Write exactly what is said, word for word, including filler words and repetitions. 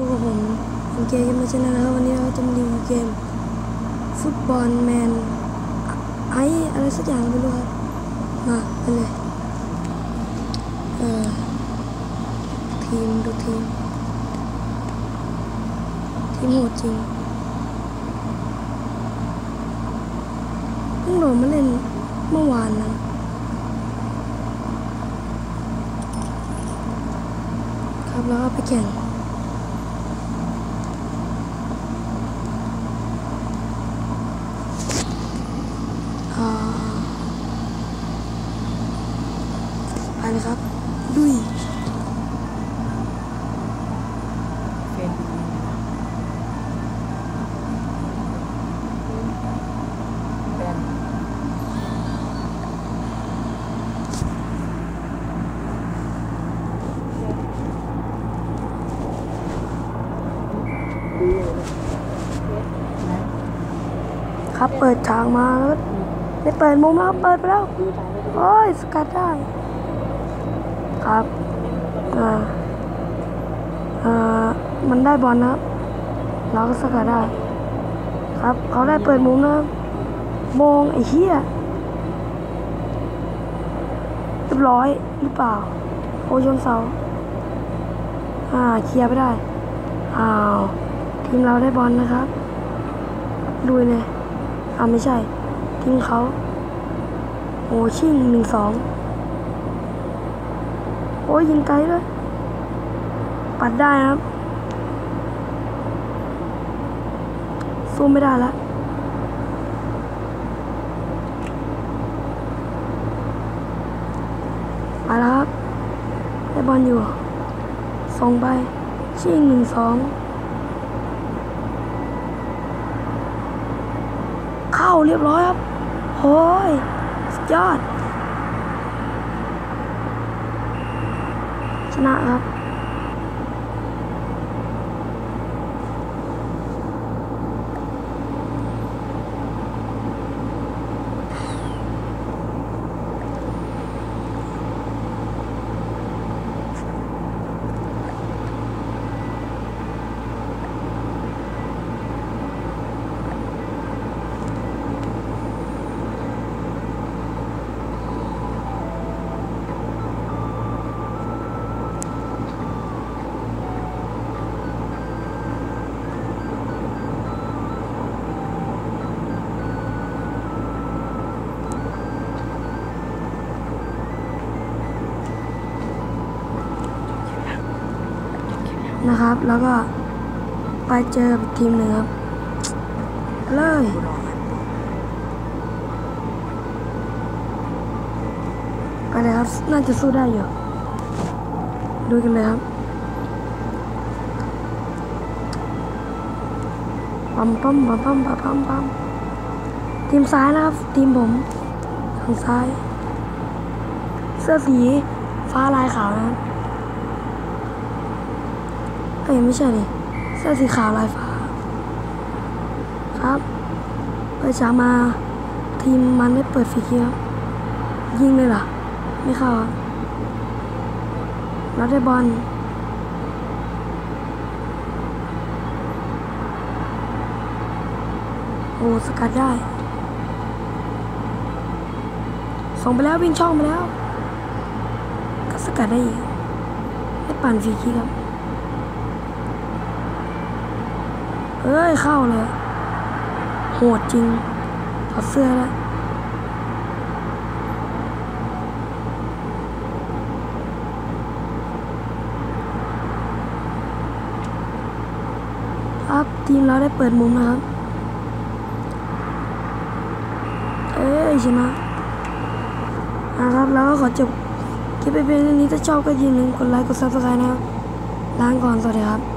พวกผมผมเกมกันมาชนะนะครับวันนี้เราจะมารีวิวเกมฟุตบอลแมนไออะไรสักอย่างไม่รู้ครับมาไปเลยเออทีมดูทีมทีมโหดจริงเพิ่งโหลดมาเล่นเมื่อวานนะครับแล้วก็ไปแข่งไปเลยครับดุยเป็นเป็นครับเปิดทางมาแล้วได้เปิดมุมแล้วเปิดไปแล้วโอ้ยสกัดได้ครับอ่าอ่ามันได้บอลนะครับเราก็สกัดได้ครับเขาได้เปิดมุมนะครับมองไอ้เหี้ยเรียบร้อยหรือเปล่าโอชนเสาอ่าเคลียร์ไปได้อ้าวทีมเราได้บอลนะครับดูเลยอ่าไม่ใช่ทีมเขาโอ้ชิ่งหนึ่งสองโอ้ยยิงไกลเลยปัดได้นะครับสู้ไม่ได้แล้วไปแล้วครับได้บอลอยู่ส่งไปชิ่งหนึ่งสองเข้าเรียบร้อยครับโอ้ยสุดยอดชนะครับนะครับแล้วก็ไปเจอทีมหนึ่งครับเลยไปเลยครับน่าจะสู้ได้อยู่ดูกันเลยครับปั๊มปั๊มปั๊มปั๊มปั๊มปั๊มทีมซ้ายนะครับทีมผมทางซ้ายเสื้อสีฟ้าลายขาวนะครับเอ้ยไม่ใช่ดิเสื้อสีขาวลายฟ้าครับเปิดฉากมาทีมมันได้เปิดฟรีคิกครับยิงเลยเหรอไม่เข้าเราได้บอลโอ้สกัดได้ส่งไปแล้ววิ่งช่องไปแล้วก็สกัดได้อีกได้ปั่นฟรีคิกครับเอ้ยเข้าเลยโหดจริงถอดเสื้อแล้วครับทีมเราได้เปิดมุมนะครับเอ้ยชนะนะครับแล้วก็ขอจบคลิปไปเพียงเท่านี้ถ้าชอบก็อย่าลืมกดไลค์กดซับสไครต์นะครับล้างก่อนสวัสดีครับ